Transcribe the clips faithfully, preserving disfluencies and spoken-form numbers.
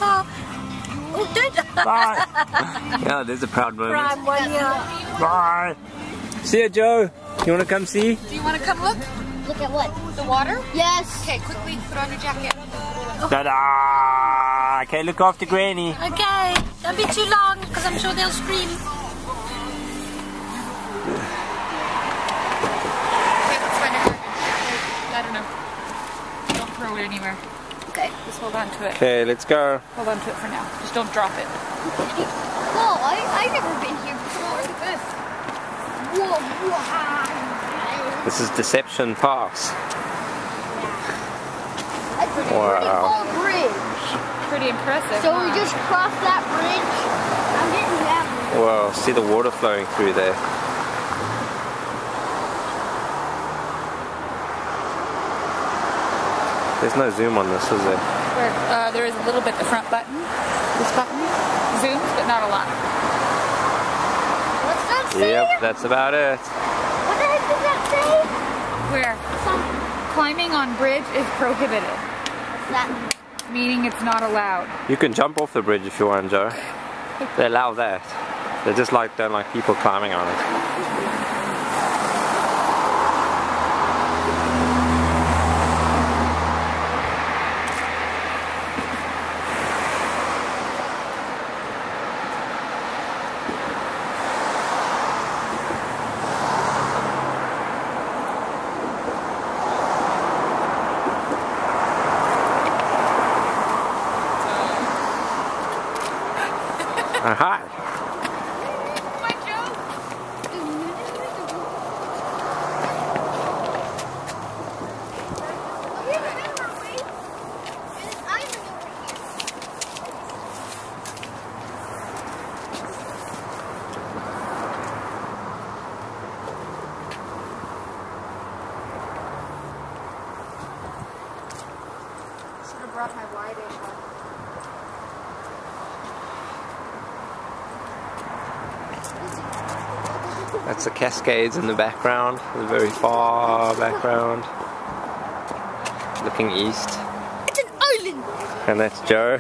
car. Oh, don't. Bye. Yeah, there's a proud moment. Prime one, yeah. Bye. See ya, Joe. You wanna come see? Do you want to come look? Look at what? The water? Yes. Okay, quickly put on your jacket. Ta-da! Okay, look after Granny. Okay, don't be too long because I'm sure they'll scream. Okay, let's find a garbage. I don't know. Don't throw it anywhere. Okay. Just hold on to it. Okay, let's go. Hold on to it for now. Just don't drop it. Whoa, I, I've never been here before. Look at this. Whoa, wow. This is Deception Pass. That's a pretty Wow. tall bridge. Pretty impressive. So huh? we just crossed that bridge. I'm getting that bridge. Wow, see the water flowing through there. There's no zoom on this, is there? Where, uh, there is a little bit, the front button. This button zooms, but not a lot. What's that say? Yep, that's about it. What the heck does that say? Where Some, climbing on bridge is prohibited, what's that? meaning it's not allowed. You can jump off the bridge if you want, Joe. They allow that. They just like don't like people climbing on it. Uh, hi. Should have brought my wide angle. That's the Cascades in the background, the very far background. Looking east. It's an island. And that's Joe.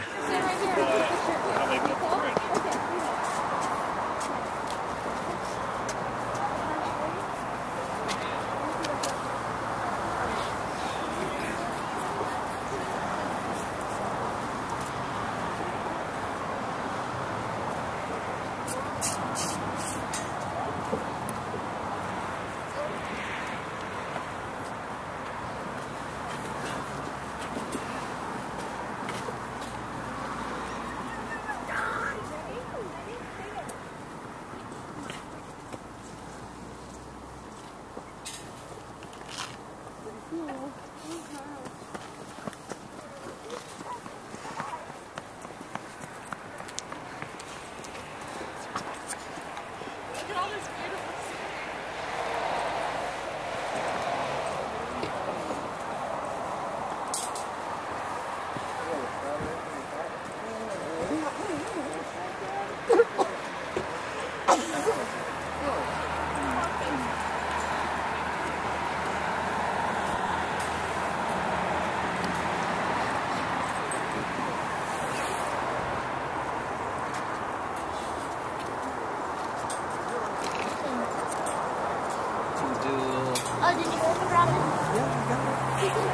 Oh, did you open Robin? Yeah, you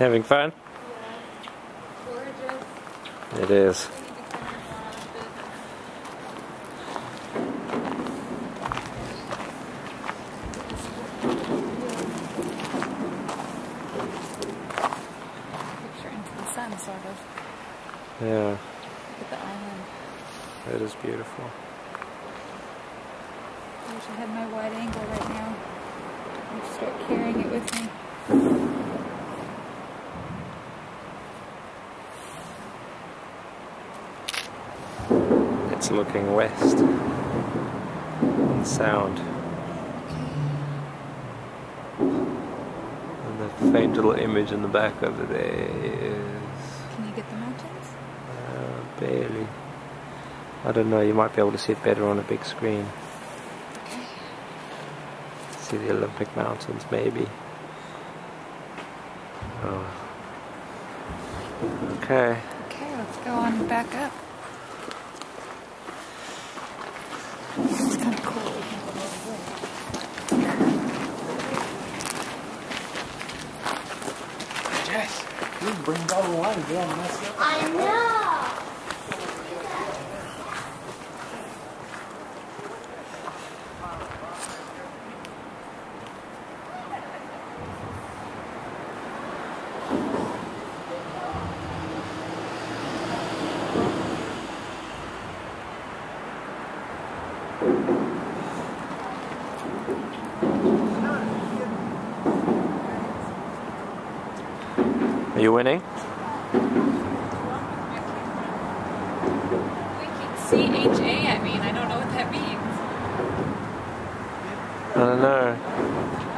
Having fun? Gorgeous. It is. Picture into the sun, sort of. Yeah, Look at the island. it is beautiful. I wish I had my wide angle right now. I'll start carrying it with me. It's looking west on Sound. And the faint little image in the back over there is Can you get the mountains? uh, barely. I don't know, you might be able to see it better on a big screen. See the Olympic Mountains maybe. Oh. Okay. Okay, let's go on back up. It's kind of cool. Jess, you bring all the wine down, mess up. I know. Are you winning? C H A at me, and I don't know what that means. I don't know.